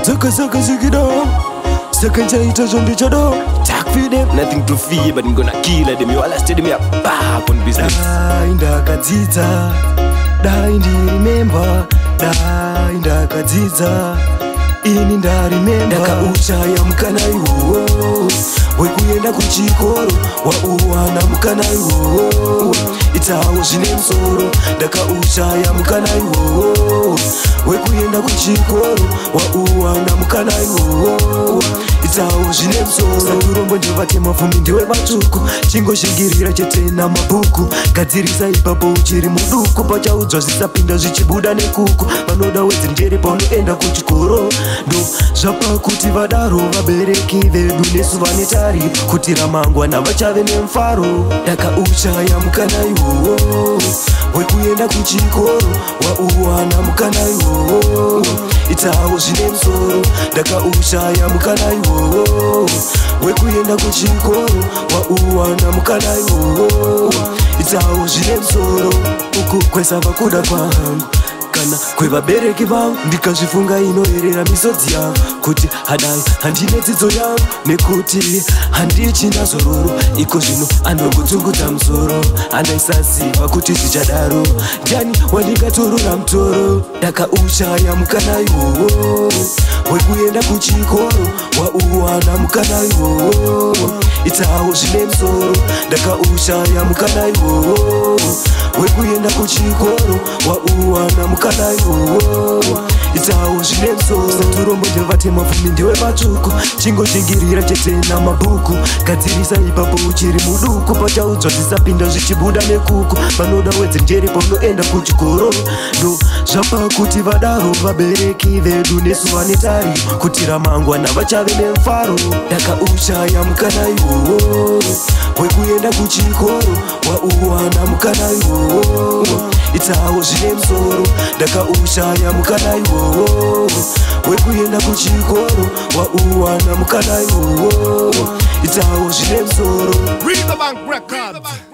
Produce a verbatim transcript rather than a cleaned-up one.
Zaka zaka zigido. Second chaita zondi chado. Talk for them, nothing to fear, but I'm gonna kill them. You all stay me up back on business. Da inda kadzidza, da indi remember, da inda kadzidza, ini nda remember. Ndakauchaya mukana iwowo, wekuyenda kuchikoro, wauwana mukana iwowo. Itawo zvine musoro, ndakauchaya mukana iwowo, wekuyenda kuchikoro, wauwana mukana iwowo. Itawo zvine musoro, urombo ndovatema vhumi ndiwe vatsvuku, chingoshingirira chete namabhuku, gadzirisa ipapo uchiri muduku, pachaudzwa zvisapinda zvichibuda nekuku, vanoda wedzi njere paunoenda kuchikoro, ndo zvapa kuti vadaro vabereki vedu nesu vane tariro kuti ramangwana vachave nemufaro. Ndakauchaya mukana iwowo, wekuyenda kuchikoro, wauwana mukana iwowo. Itawo zvine musoro, ndakauchaya mukana iwowo, wekuyenda kuchikoro, wauwana mukana iwowo. Itawo zvine musoro, uku kwesa vakuda kwangu kana kwevabereki vangu, ndikazvifunga inoerera misodzi yangu kuti hadai handine dzidzo yangu, nekuti handichina zororo. Iko zvino anongotungudza musoro, handaisaziva kuti zvichadaro. Ndiani wandingatorora mutoro? Ndakauchaya mukana iwowo, wekuyenda kuchikoro, wauwana mukana iwowo. Itawo zvine musoro, ndakauchaya mukana iwowo, wekuyenda kuchikoro, wauwana mukana iwowo. Itawo zvine musoro, turombo ndovatema vhumi ndiwe vatsvuku, chingoshingirira chete namabhuku, gadzirisa ipapo uchiri muduku, pachaudzwa zvisapinda zvichibuda nekuku, vanoda wedzi njere paunoenda kuchikoro, ndo zvapa kuti vadaro vabereki vedu nesu vane tariro kuti ramangwana vachave nemufaro. Ndakauchaya mukana iwowo, wekuyenda kuchikoro, wauwana mukana iwowo. Itawo zvine musoro, ndakauchaya mukana iwowo, wekuyenda kuchikoro, wauwana mukana iwowo. Itawo zvine musoro. Read the bank records.